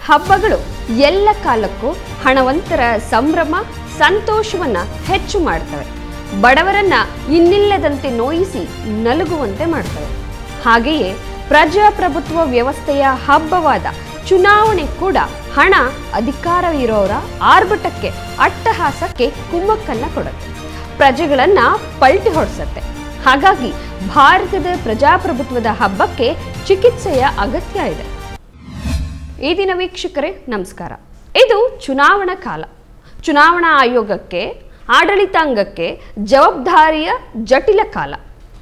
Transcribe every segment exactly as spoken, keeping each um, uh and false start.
ಹಬ್ಬಗಳು ಎಲ್ಲ ಕಾಲಕ್ಕೂ ಹಣವಂತರ ಸಂಭ್ರಮ ಸಂತೋಷವನ್ನ ಹೆಚ್ಚು ಮಾಡ್ತವೆ. ಬಡವರನ್ನ ಇನ್ನಿಲ್ಲದಂತೆ ನೋಯಿಸಿ ನಲುಗುವಂತೆ ಮಾಡ್ತವೆ. ಹಾಗೆಯೇ ಪ್ರಜಾಪ್ರಭುತ್ವ ವ್ಯವಸ್ಥೆಯ ಹಬ್ಬವಾದ ಚುನಾವಣೆ ಕೂಡ ಹಣ ಅಧಿಕಾರ ಇರೋರ ಆರ್ಭಟಕ್ಕೆ ಅಟ್ಟಹಾಸಕ್ಕೆ ಕುಮ್ಮಕ್ಕನ್ನ ಕೊಡುತ್ತೆ, ಪ್ರಜೆಗಳನ್ನ ಪಲ್ಟಿ ಹೊಡೆಸುತ್ತೆ. ಹಾಗಾಗಿ ಭಾರತದ ಪ್ರಜಾಪ್ರಭುತ್ವದ ಹಬ್ಬಕ್ಕೆ ಚಿಕಿತ್ಸೆಯ ಅಗತ್ಯ ಇದೆ. ಈ ದಿನ ವೀಕ್ಷಕರೇ ನಮಸ್ಕಾರ. ಇದು ಚುನಾವಣಾ ಕಾಲ. ಚುನಾವಣಾ ಆಯೋಗಕ್ಕೆ ಆಡಳಿತಾಂಗಕ್ಕೆ ಜವಾಬ್ದಾರಿಯ ಜಟಿಲ ಕಾಲ.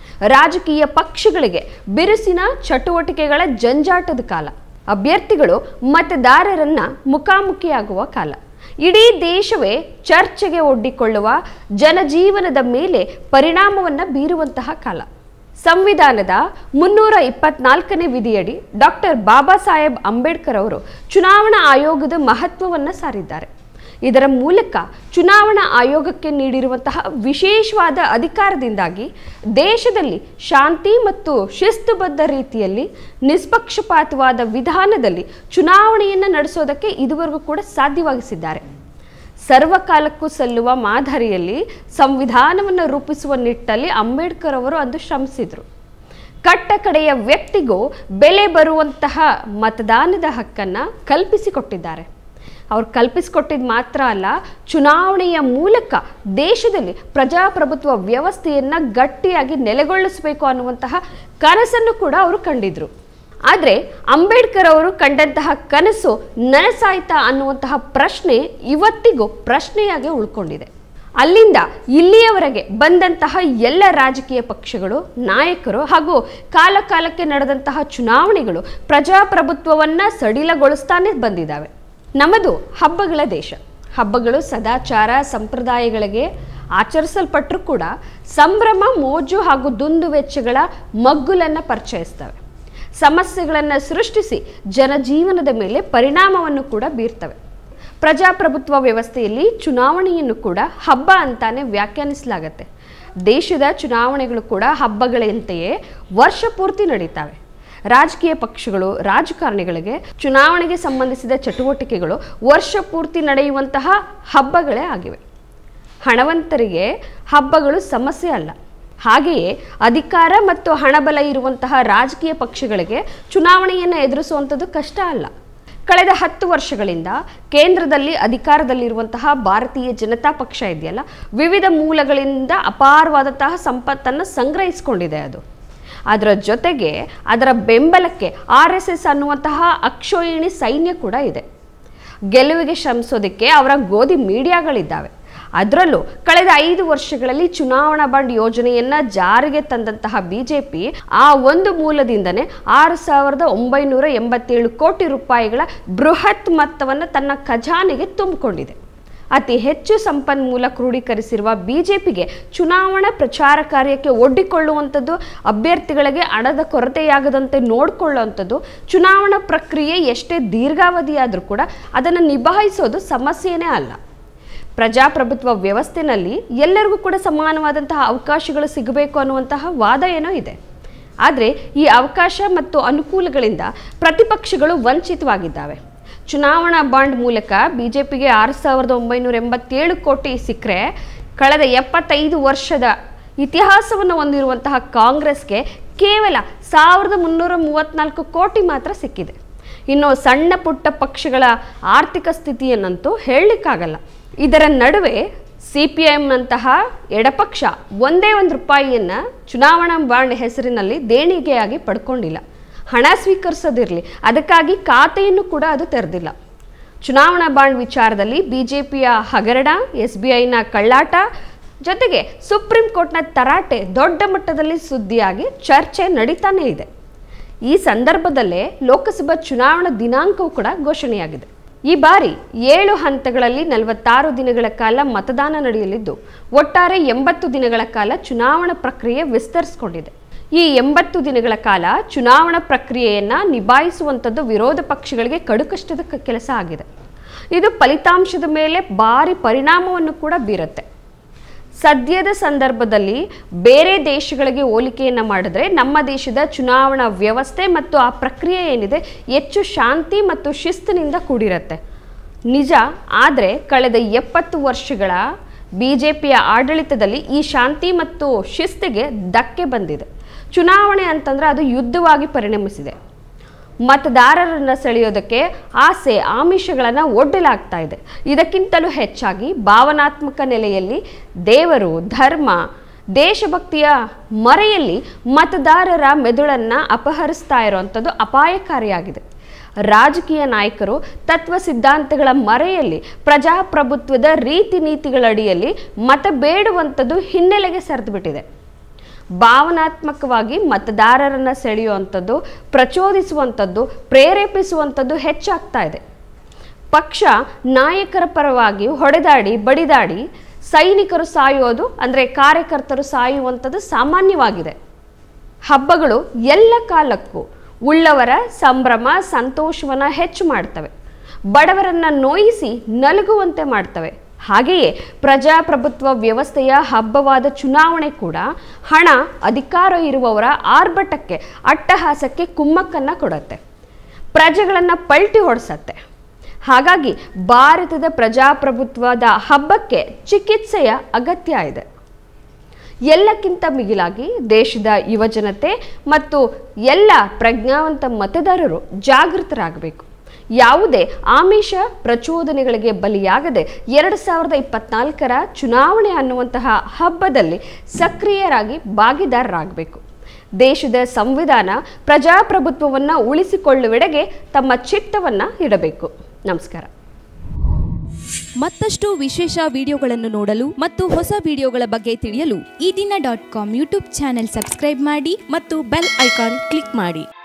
ರಾಜಕೀಯ ಪಕ್ಷಗಳಿಗೆ ಬಿರುಸಿನ ಚಟುವಟಿಕೆಗಳ ಜಂಜಾಟದ ಕಾಲ. ಅಭ್ಯರ್ಥಿಗಳು ಮತದಾರರನ್ನ ಮುಖಾಮುಖಿಯಾಗುವ ಕಾಲ. ಇಡೀ ದೇಶವೇ ಚರ್ಚೆಗೆ ಒಡ್ಡಿಕೊಳ್ಳುವ ಜನಜೀವನದ ಮೇಲೆ ಪರಿಣಾಮವನ್ನು ಬೀರುವಂತಹ ಕಾಲ. ಸಂವಿಧಾನದ ಮುನ್ನೂರ ಇಪ್ಪತ್ನಾಲ್ಕನೇ ವಿಧಿಯಡಿ ಡಾಕ್ಟರ್ ಬಾಬಾ ಸಾಹೇಬ್ ಅಂಬೇಡ್ಕರ್ ಅವರು ಚುನಾವಣಾ ಆಯೋಗದ ಮಹತ್ವವನ್ನು ಸಾರಿದ್ದಾರೆ. ಇದರ ಮೂಲಕ ಚುನಾವಣಾ ಆಯೋಗಕ್ಕೆ ನೀಡಿರುವಂತಹ ವಿಶೇಷವಾದ ಅಧಿಕಾರದಿಂದಾಗಿ ದೇಶದಲ್ಲಿ ಶಾಂತಿ ಮತ್ತು ಶಿಸ್ತುಬದ್ಧ ರೀತಿಯಲ್ಲಿ ನಿಷ್ಪಕ್ಷಪಾತವಾದ ವಿಧಾನದಲ್ಲಿ ಚುನಾವಣೆಯನ್ನು ನಡೆಸೋದಕ್ಕೆ ಇದುವರೆಗೂ ಕೂಡ ಸಾಧ್ಯವಾಗಿಸಿದ್ದಾರೆ. ಸರ್ವಕಾಲಕ್ಕೂ ಸಲ್ಲುವ ಮಾದರಿಯಲ್ಲಿ ಸಂವಿಧಾನವನ್ನು ರೂಪಿಸುವ ನಿಟ್ಟಲ್ಲಿ ಅಂಬೇಡ್ಕರ್ ಅವರು ಅಂದು ಶ್ರಮಿಸಿದರು. ಕಟ್ಟ ಕಡೆಯ ವ್ಯಕ್ತಿಗೂ ಬೆಲೆ ಬರುವಂತಹ ಮತದಾನದ ಹಕ್ಕನ್ನು ಕಲ್ಪಿಸಿಕೊಟ್ಟಿದ್ದಾರೆ. ಅವ್ರು ಕಲ್ಪಿಸಿಕೊಟ್ಟಿದ್ದು ಮಾತ್ರ ಅಲ್ಲ, ಚುನಾವಣೆಯ ಮೂಲಕ ದೇಶದಲ್ಲಿ ಪ್ರಜಾಪ್ರಭುತ್ವ ವ್ಯವಸ್ಥೆಯನ್ನು ಗಟ್ಟಿಯಾಗಿ ನೆಲೆಗೊಳಿಸಬೇಕು ಅನ್ನುವಂತಹ ಕನಸನ್ನು ಕೂಡ ಅವರು ಕಂಡಿದ್ರು. ಆದರೆ ಅಂಬೇಡ್ಕರ್ ಅವರು ಕಂಡಂತಹ ಕನಸು ನನಸಾಯ್ತಾ ಅನ್ನುವಂತಹ ಪ್ರಶ್ನೆ ಇವತ್ತಿಗೂ ಪ್ರಶ್ನೆಯಾಗಿ ಉಳ್ಕೊಂಡಿದೆ. ಅಲ್ಲಿಂದ ಇಲ್ಲಿಯವರೆಗೆ ಬಂದಂತಹ ಎಲ್ಲ ರಾಜಕೀಯ ಪಕ್ಷಗಳು, ನಾಯಕರು ಹಾಗೂ ಕಾಲ ಕಾಲಕ್ಕೆ ನಡೆದಂತಹ ಚುನಾವಣೆಗಳು ಪ್ರಜಾಪ್ರಭುತ್ವವನ್ನು ಸಡಿಲಗೊಳಿಸ್ತಾನೆ ಬಂದಿದ್ದಾವೆ. ನಮ್ಮದು ಹಬ್ಬಗಳ ದೇಶ. ಹಬ್ಬಗಳು ಸದಾಚಾರ ಸಂಪ್ರದಾಯಗಳಿಗೆ ಆಚರಿಸಲ್ಪಟ್ಟರೂ ಕೂಡ ಸಂಭ್ರಮ, ಮೋಜು ಹಾಗೂ ದುಂದು ವೆಚ್ಚಗಳ ಮಗ್ಗುಲನ್ನು ಪರಿಚಯಿಸ್ತವೆ. ಸಮಸ್ಯೆಗಳನ್ನು ಸೃಷ್ಟಿಸಿ ಜನಜೀವನದ ಮೇಲೆ ಪರಿಣಾಮವನ್ನು ಕೂಡ ಬೀರ್ತವೆ. ಪ್ರಜಾಪ್ರಭುತ್ವ ವ್ಯವಸ್ಥೆಯಲ್ಲಿ ಚುನಾವಣೆಯನ್ನು ಕೂಡ ಹಬ್ಬ ಅಂತಾನೆ ವ್ಯಾಖ್ಯಾನಿಸಲಾಗತ್ತೆ. ದೇಶದ ಚುನಾವಣೆಗಳು ಕೂಡ ಹಬ್ಬಗಳಂತೆಯೇ ವರ್ಷ ಪೂರ್ತಿ ನಡೀತವೆ. ರಾಜಕೀಯ ಪಕ್ಷಗಳು, ರಾಜಕಾರಣಿಗಳಿಗೆ ಚುನಾವಣೆಗೆ ಸಂಬಂಧಿಸಿದ ಚಟುವಟಿಕೆಗಳು ವರ್ಷ ಪೂರ್ತಿ ನಡೆಯುವಂತಹ ಹಬ್ಬಗಳೇ ಆಗಿವೆ. ಹಣವಂತರಿಗೆ ಹಬ್ಬಗಳು ಸಮಸ್ಯೆ ಅಲ್ಲ. ಹಾಗೆಯೇ ಅಧಿಕಾರ ಮತ್ತು ಹಣಬಲ ಇರುವಂತಹ ರಾಜಕೀಯ ಪಕ್ಷಗಳಿಗೆ ಚುನಾವಣೆಯನ್ನು ಎದುರಿಸುವಂಥದ್ದು ಕಷ್ಟ ಅಲ್ಲ. ಕಳೆದ ಹತ್ತು ವರ್ಷಗಳಿಂದ ಕೇಂದ್ರದಲ್ಲಿ ಅಧಿಕಾರದಲ್ಲಿರುವಂತಹ ಭಾರತೀಯ ಜನತಾ ಪಕ್ಷ ಇದೆಯಲ್ಲ, ವಿವಿಧ ಮೂಲಗಳಿಂದ ಅಪಾರವಾದಂತಹ ಸಂಪತ್ತನ್ನು ಸಂಗ್ರಹಿಸಿಕೊಂಡಿದೆ. ಅದು ಅದರ ಜೊತೆಗೆ ಅದರ ಬೆಂಬಲಕ್ಕೆ ಆರ್ ಎಸ್ ಎಸ್ ಅನ್ನುವಂತಹ ಅಕ್ಷೋಹಿಣಿ ಸೈನ್ಯ ಕೂಡ ಇದೆ. ಗೆಲುವಿಗೆ ಶ್ರಮಿಸೋದಕ್ಕೆ ಅವರ ಗೋಧಿ ಮೀಡಿಯಾಗಳಿದ್ದಾವೆ. ಅದರಲ್ಲೂ ಕಳೆದ ಐದು ವರ್ಷಗಳಲ್ಲಿ ಚುನಾವಣಾ ಬಾಂಡ್ ಯೋಜನೆಯನ್ನ ಜಾರಿಗೆ ತಂದಂತಹ ಬಿಜೆಪಿ ಆ ಒಂದು ಮೂಲದಿಂದನೇ ಆರು ಸಾವಿರದ ಒಂಬೈನೂರ ಎಂಬತ್ತೇಳು ಕೋಟಿ ರೂಪಾಯಿಗಳ ಬೃಹತ್ ಮೊತ್ತವನ್ನು ತನ್ನ ಖಜಾನೆಗೆ ತುಂಬಿಕೊಂಡಿದೆ. ಅತಿ ಹೆಚ್ಚು ಸಂಪನ್ಮೂಲ ಕ್ರೋಢೀಕರಿಸಿರುವ ಬಿಜೆಪಿಗೆ ಚುನಾವಣಾ ಪ್ರಚಾರ ಕಾರ್ಯಕ್ಕೆ ಒಡ್ಡಿಕೊಳ್ಳುವಂಥದ್ದು, ಅಭ್ಯರ್ಥಿಗಳಿಗೆ ಹಣದ ಕೊರತೆಯಾಗದಂತೆ ನೋಡಿಕೊಳ್ಳುವಂಥದ್ದು, ಚುನಾವಣಾ ಪ್ರಕ್ರಿಯೆ ಎಷ್ಟೇ ದೀರ್ಘಾವಧಿಯಾದರೂ ಕೂಡ ಅದನ್ನು ನಿಭಾಯಿಸೋದು ಸಮಸ್ಯೆನೇ ಅಲ್ಲ. ಪ್ರಜಾಪ್ರಭುತ್ವ ವ್ಯವಸ್ಥೆಯಲ್ಲಿ ಎಲ್ಲರಿಗೂ ಕೂಡ ಸಮಾನವಾದಂತಹ ಅವಕಾಶಗಳು ಸಿಗಬೇಕು ಅನ್ನುವಂತಹ ವಾದ ಏನೋ ಇದೆ. ಆದರೆ ಈ ಅವಕಾಶ ಮತ್ತು ಅನುಕೂಲಗಳಿಂದ ಪ್ರತಿಪಕ್ಷಗಳು ವಂಚಿತವಾಗಿದ್ದಾವೆ. ಚುನಾವಣಾ ಬಾಂಡ್ ಮೂಲಕ ಬಿಜೆಪಿಗೆ ಆರು ಸಾವಿರದ ಒಂಬೈನೂರ ಎಂಬತ್ತೇಳು ಕೋಟಿ ಸಿಕ್ಕರೆ, ಕಳೆದ ಎಪ್ಪತ್ತೈದು ವರ್ಷದ ಇತಿಹಾಸವನ್ನು ಹೊಂದಿರುವಂತಹ ಕಾಂಗ್ರೆಸ್ಗೆ ಕೇವಲ ಸಾವಿರದ ಮುನ್ನೂರ ಮೂವತ್ತ್ನಾಲ್ಕು ಕೋಟಿ ಮಾತ್ರ ಸಿಕ್ಕಿದೆ. ಇನ್ನು ಸಣ್ಣ ಪುಟ್ಟ ಪಕ್ಷಗಳ ಆರ್ಥಿಕ ಸ್ಥಿತಿಯನ್ನಂತೂ ಹೇಳಲಿಕ್ಕಾಗಲ್ಲ. ಇದರ ನಡುವೆ ಸಿ ಪಿ ಐಎಂನಂತಹ ಎಡಪಕ್ಷ ಒಂದೇ ಒಂದು ರೂಪಾಯಿಯನ್ನು ಚುನಾವಣಾ ಬಾಂಡ್ ಹೆಸರಿನಲ್ಲಿ ದೇಣಿಗೆಯಾಗಿ ಪಡ್ಕೊಂಡಿಲ್ಲ. ಹಣ ಸ್ವೀಕರಿಸೋದಿರಲಿ, ಅದಕ್ಕಾಗಿ ಖಾತೆಯನ್ನು ಕೂಡ ಅದು ತೆರೆದಿಲ್ಲ. ಚುನಾವಣಾ ಬಾಂಡ್ ವಿಚಾರದಲ್ಲಿ ಬಿಜೆಪಿಯ ಹಗರಣ, ಎಸ್ ಬಿ ಐನ ಕಳ್ಳಾಟ ಜೊತೆಗೆ ಸುಪ್ರೀಂ ಕೋರ್ಟ್ನ ತರಾಟೆ ದೊಡ್ಡ ಮಟ್ಟದಲ್ಲಿ ಸುದ್ದಿಯಾಗಿ ಚರ್ಚೆ ನಡೀತಾನೇ ಇದೆ. ಈ ಸಂದರ್ಭದಲ್ಲೇ ಲೋಕಸಭಾ ಚುನಾವಣಾ ದಿನಾಂಕವೂ ಕೂಡ ಘೋಷಣೆಯಾಗಿದೆ. ಈ ಬಾರಿ ಏಳು ಹಂತಗಳಲ್ಲಿ ನಲವತ್ತಾರು ದಿನಗಳ ಕಾಲ ಮತದಾನ ನಡೆಯಲಿದ್ದು, ಒಟ್ಟಾರೆ ಎಂಬತ್ತು ದಿನಗಳ ಕಾಲ ಚುನಾವಣಾ ಪ್ರಕ್ರಿಯೆ ವಿಸ್ತರಿಸಿಕೊಂಡಿದೆ. ಈ ಎಂಬತ್ತು ದಿನಗಳ ಕಾಲ ಚುನಾವಣಾ ಪ್ರಕ್ರಿಯೆಯನ್ನು ನಿಭಾಯಿಸುವಂಥದ್ದು ವಿರೋಧ ಪಕ್ಷಗಳಿಗೆ ಕಡುಕಷ್ಟದ ಕೆಲಸ ಆಗಿದೆ. ಇದು ಫಲಿತಾಂಶದ ಮೇಲೆ ಭಾರಿ ಪರಿಣಾಮವನ್ನು ಕೂಡ ಬೀರುತ್ತೆ. ಸದ್ಯದ ಸಂದರ್ಭದಲ್ಲಿ ಬೇರೆ ದೇಶಗಳಿಗೆ ಹೋಲಿಕೆಯನ್ನು ಮಾಡಿದ್ರೆ ನಮ್ಮ ದೇಶದ ಚುನಾವಣಾ ವ್ಯವಸ್ಥೆ ಮತ್ತು ಆ ಪ್ರಕ್ರಿಯೆ ಏನಿದೆ ಹೆಚ್ಚು ಶಾಂತಿ ಮತ್ತು ಶಿಸ್ತಿನಿಂದ ಕೂಡಿರುತ್ತೆ. ನಿಜ, ಆದರೆ ಕಳೆದ ಎಪ್ಪತ್ತು ವರ್ಷಗಳ ಬಿ ಜೆ ಪಿಯ ಆಡಳಿತದಲ್ಲಿ ಈ ಶಾಂತಿ ಮತ್ತು ಶಿಸ್ತಿಗೆ ಧಕ್ಕೆ ಬಂದಿದೆ. ಚುನಾವಣೆ ಅಂತಂದರೆ ಅದು ಯುದ್ಧವಾಗಿ ಪರಿಣಮಿಸಿದೆ. ಮತದಾರರನ್ನು ಸೆಳೆಯೋದಕ್ಕೆ ಆಸೆ ಆಮಿಷಗಳನ್ನು ಒಡ್ಡಲಾಗ್ತಾ ಇದೆ. ಇದಕ್ಕಿಂತಲೂ ಹೆಚ್ಚಾಗಿ ಭಾವನಾತ್ಮಕ ನೆಲೆಯಲ್ಲಿ ದೇವರು, ಧರ್ಮ, ದೇಶಭಕ್ತಿಯ ಮರೆಯಲ್ಲಿ ಮತದಾರರ ಮೆದುಳನ್ನು ಅಪಹರಿಸ್ತಾ ಇರುವಂಥದ್ದು ಅಪಾಯಕಾರಿಯಾಗಿದೆ. ರಾಜಕೀಯ ನಾಯಕರು ತತ್ವ ಸಿದ್ಧಾಂತಗಳ ಮರೆಯಲ್ಲಿ ಪ್ರಜಾಪ್ರಭುತ್ವದ ರೀತಿ ನೀತಿಗಳಡಿಯಲ್ಲಿ ಮತ ಬೇಡುವಂಥದ್ದು ಹಿನ್ನೆಲೆಗೆ ಸರಿದುಬಿಟ್ಟಿದೆ. ಭಾವನಾತ್ಮಕವಾಗಿ ಮತದಾರರನ್ನು ಸೆಳೆಯುವಂಥದ್ದು, ಪ್ರಚೋದಿಸುವಂಥದ್ದು, ಪ್ರೇರೇಪಿಸುವಂಥದ್ದು ಹೆಚ್ಚಾಗ್ತಾ ಇದೆ. ಪಕ್ಷ ನಾಯಕರ ಪರವಾಗಿ ಹೊಡೆದಾಡಿ ಬಡಿದಾಡಿ ಸೈನಿಕರು ಸಾಯೋದು ಅಂದರೆ ಕಾರ್ಯಕರ್ತರು ಸಾಯುವಂಥದ್ದು ಸಾಮಾನ್ಯವಾಗಿದೆ. ಹಬ್ಬಗಳು ಎಲ್ಲ ಕಾಲಕ್ಕೂ ಉಳ್ಳವರ ಸಂಭ್ರಮ ಸಂತೋಷವನ್ನು ಹೆಚ್ಚು ಮಾಡ್ತವೆ, ಬಡವರನ್ನು ನೋಯಿಸಿ ನಲುಗುವಂತೆ ಮಾಡ್ತವೆ. ಹಾಗೆಯೇ ಪ್ರಜಾಪ್ರಭುತ್ವ ವ್ಯವಸ್ಥೆಯ ಹಬ್ಬವಾದ ಚುನಾವಣೆ ಕೂಡ ಹಣ, ಅಧಿಕಾರ ಇರುವವರ ಆರ್ಭಟಕ್ಕೆ, ಅಟ್ಟಹಾಸಕ್ಕೆ ಕುಮ್ಮಕ್ಕನ್ನು ಕೊಡುತ್ತೆ, ಪ್ರಜೆಗಳನ್ನು ಪಲ್ಟಿ ಹೊಡೆಸತ್ತೆ. ಹಾಗಾಗಿ ಭಾರತದ ಪ್ರಜಾಪ್ರಭುತ್ವದ ಹಬ್ಬಕ್ಕೆ ಚಿಕಿತ್ಸೆಯ ಅಗತ್ಯ ಇದೆ. ಎಲ್ಲಕ್ಕಿಂತ ಮಿಗಿಲಾಗಿ ದೇಶದ ಯುವಜನತೆ ಮತ್ತು ಎಲ್ಲ ಪ್ರಜ್ಞಾವಂತ ಮತದಾರರು ಜಾಗೃತರಾಗಬೇಕು. ಯಾವುದೇ ಆಮಿಷ ಪ್ರಚೋದನೆಗಳಿಗೆ ಬಲಿಯಾಗದೆ ಎರಡು ಸಾವಿರದ ಇಪ್ಪತ್ನಾಲ್ಕರ ಚುನಾವಣೆ ಅನ್ನುವಂತಹ ಹಬ್ಬದಲ್ಲಿ ಸಕ್ರಿಯರಾಗಿ ಭಾಗಿದಾರರಾಗಬೇಕು. ದೇಶದ ಸಂವಿಧಾನ ಪ್ರಜಾಪ್ರಭುತ್ವವನ್ನು ಉಳಿಸಿಕೊಳ್ಳುವೆಡೆಗೆ ತಮ್ಮ ಚಿತ್ತವನ್ನು ಇಡಬೇಕು. ನಮಸ್ಕಾರ. ಮತ್ತಷ್ಟು ವಿಶೇಷ ವಿಡಿಯೋಗಳನ್ನು ನೋಡಲು ಮತ್ತು ಹೊಸ ವಿಡಿಯೋಗಳ ಬಗ್ಗೆ ತಿಳಿಯಲು Ee Dina dot com YouTube channel subscribe ಮಾಡಿ ಮತ್ತು ಬೆಲ್ ಐಕಾನ್ ಕ್ಲಿಕ್ ಮಾಡಿ.